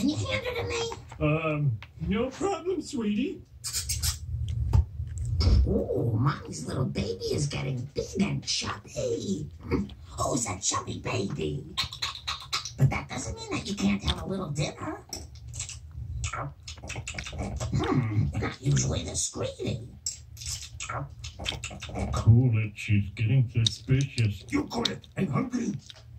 Can you hand her to me? No problem, sweetie. Oh, Mommy's little baby is getting big and chubby. Who's a chubby baby? But that doesn't mean that you can't have a little dinner. You're not usually this greedy. Cool it, she's getting suspicious. You call it. I'm hungry.